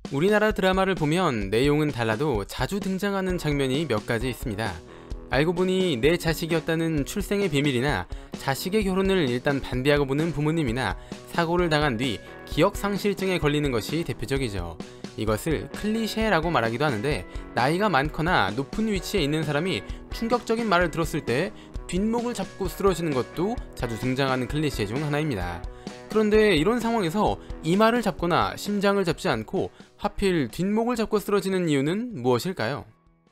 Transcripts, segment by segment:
우리나라 드라마를 보면 내용은 달라도 자주 등장하는 장면이 몇 가지 있습니다. 알고 보니 내 자식이었다는 출생의 비밀이나 자식의 결혼을 일단 반대하고 보는 부모님이나 사고를 당한 뒤 기억상실증에 걸리는 것이 대표적이죠. 이것을 클리셰라고 말하기도 하는데, 나이가 많거나 높은 위치에 있는 사람이 충격적인 말을 들었을 때 뒷목을 잡고 쓰러지는 것도 자주 등장하는 클리셰 중 하나입니다. 그런데 이런 상황에서 이마를 잡거나 심장을 잡지 않고 하필 뒷목을 잡고 쓰러지는 이유는 무엇일까요?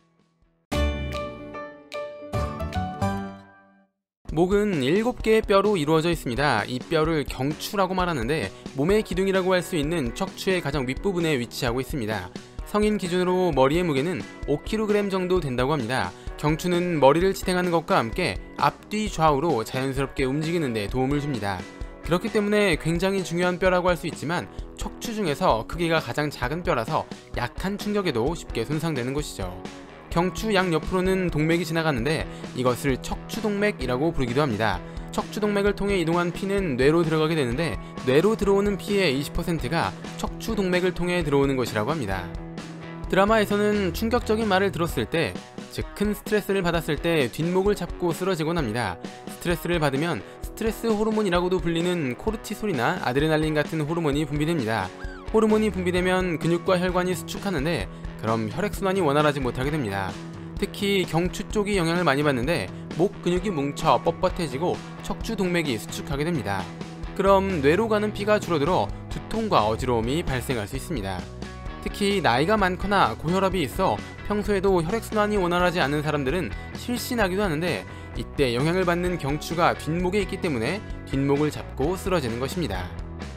목은 7개의 뼈로 이루어져 있습니다. 이 뼈를 경추라고 말하는데, 몸의 기둥이라고 할 수 있는 척추의 가장 윗부분에 위치하고 있습니다. 성인 기준으로 머리의 무게는 5kg 정도 된다고 합니다. 경추는 머리를 지탱하는 것과 함께 앞뒤 좌우로 자연스럽게 움직이는 데 도움을 줍니다. 그렇기 때문에 굉장히 중요한 뼈라고 할 수 있지만, 척추 중에서 크기가 가장 작은 뼈라서 약한 충격에도 쉽게 손상되는 곳이죠. 경추 양옆으로는 동맥이 지나가는데, 이것을 척추동맥이라고 부르기도 합니다. 척추동맥을 통해 이동한 피는 뇌로 들어가게 되는데, 뇌로 들어오는 피의 20%가 척추동맥을 통해 들어오는 것이라고 합니다. 드라마에서는 충격적인 말을 들었을 때, 즉 큰 스트레스를 받았을 때 뒷목을 잡고 쓰러지곤 합니다. 스트레스를 받으면 스트레스 호르몬이라고도 불리는 코르티솔이나 아드레날린 같은 호르몬이 분비됩니다. 호르몬이 분비되면 근육과 혈관이 수축하는데, 그럼 혈액순환이 원활하지 못하게 됩니다. 특히 경추 쪽이 영향을 많이 받는데, 목 근육이 뭉쳐 뻣뻣해지고 척추 동맥이 수축하게 됩니다. 그럼 뇌로 가는 피가 줄어들어 두통과 어지러움이 발생할 수 있습니다. 특히 나이가 많거나 고혈압이 있어 평소에도 혈액순환이 원활하지 않은 사람들은 실신하기도 하는데, 이때 영향을 받는 경추가 뒷목에 있기 때문에 뒷목을 잡고 쓰러지는 것입니다.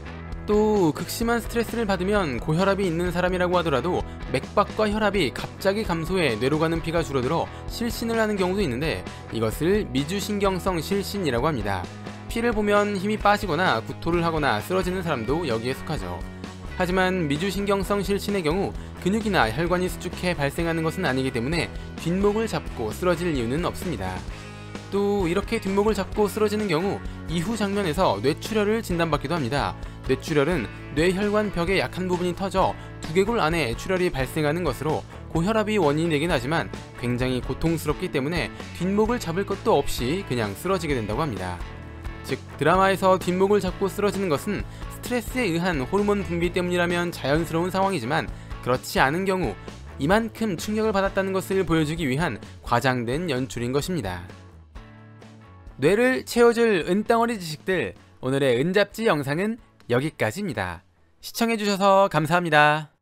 또 극심한 스트레스를 받으면 고혈압이 있는 사람이라고 하더라도 맥박과 혈압이 갑자기 감소해 뇌로 가는 피가 줄어들어 실신을 하는 경우도 있는데, 이것을 미주신경성 실신이라고 합니다. 피를 보면 힘이 빠지거나 구토를 하거나 쓰러지는 사람도 여기에 속하죠. 하지만 미주신경성 실신의 경우 근육이나 혈관이 수축해 발생하는 것은 아니기 때문에 뒷목을 잡고 쓰러질 이유는 없습니다. 또 이렇게 뒷목을 잡고 쓰러지는 경우 이후 장면에서 뇌출혈을 진단받기도 합니다. 뇌출혈은 뇌혈관 벽의 약한 부분이 터져 두개골 안에 출혈이 발생하는 것으로 고혈압이 원인이 되긴 하지만 굉장히 고통스럽기 때문에 뒷목을 잡을 것도 없이 그냥 쓰러지게 된다고 합니다. 즉, 드라마에서 뒷목을 잡고 쓰러지는 것은 스트레스에 의한 호르몬 분비 때문이라면 자연스러운 상황이지만, 그렇지 않은 경우 이만큼 충격을 받았다는 것을 보여주기 위한 과장된 연출인 것입니다. 뇌를 채워줄 은덩어리 지식들, 오늘의 은잡지 영상은 여기까지입니다. 시청해주셔서 감사합니다.